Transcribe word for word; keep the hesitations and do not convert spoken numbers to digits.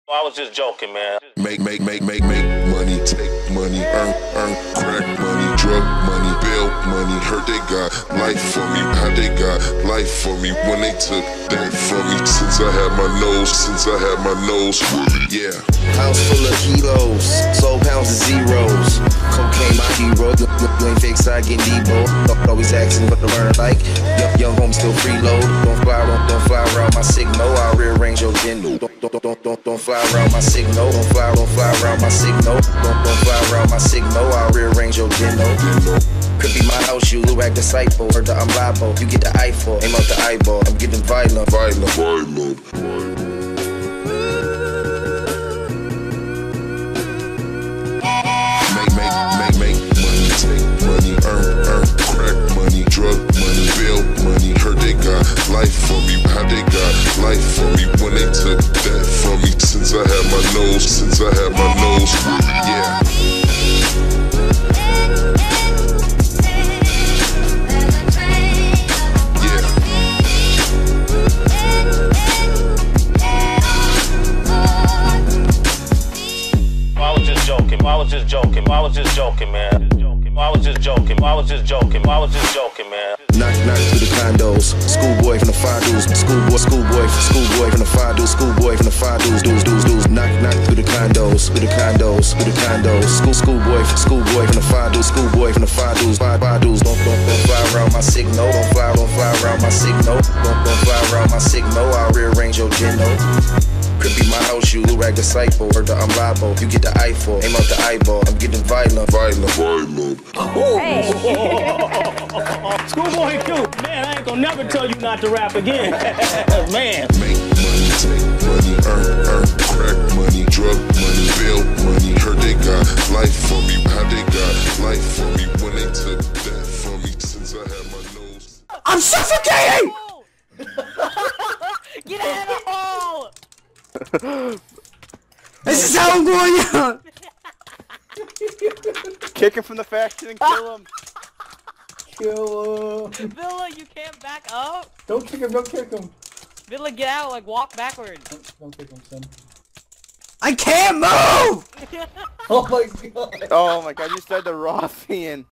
I was just joking, man. Make, make, make, make, make money, take money, earn, earn, crack money, drug money, bail money. Heard they got life for me, how they got life for me when they took that from me. Since I had my nose, since I had my nose, yeah. House full of kilos, soul pounds of zeros. Cocaine my hero, you, you, you ain't fake side getting Debo. Always asking what to learn like. Young, young home still freeload. Don't fly around, don't fly around my signal. I'll rearrange your gendo. Don't, don't, don't, don't, don't fly around my signal. Don't fly, don't fly around my signal. Don't, don't fly around my signal. I'll rearrange your gendo. Could be my house, you look like disciple. Or the I'm liable. You get the eyeball, aim out the eyeball. I'm getting violent, violent, violent. Make, make, make, make money, take money, earn, earn, crack money, drug money, bail money. Heard they got life for me, how they got life for me when they took that from me. Since I had my nose, since I had my nose, yeah. I was just joking. I was just joking. I was just joking, man. I was just joking. I was just joking. I was just joking, man. Knock, knock through the condos. Schoolboy from the five dudes. Schoolboy, schoolboy, schoolboy from the five dudes. Schoolboy from the five dudes. Dudes, dudes, dudes. Knock, knock through the condos. Through the condos. Through the condos. School, schoolboy, schoolboy from the five dudes. Schoolboy from the five dudes. Five, five dudes. Don't, don't, don't fly around my signal. Don't fly, don't fly around my signal. Don't, don't fly around my signal. I'll rearrange your geno. Could be my house, you look like disciple. Or the I'm liable. You get the eyeball, aim out the eyeball. I'm getting violent, violent, violent. Hey. Schoolboy Q, man, I ain't gonna never tell you not to rap again. Man. Make money, take money, earn, earn, crack money, drug money, bail money. Heard they got life for me, how they got life for me when they took that from me. Since I had my nose. I'm suffocating! Get out of the hole! This is how I'm going out! Kick him from the faction and kill him. Kill him. Villa, you can't back up. Don't kick him, don't kick him. Villa, get out, like walk backwards. Don't, don't kick him, son. I can't move! Oh my god. Oh my god, you started the Rothian.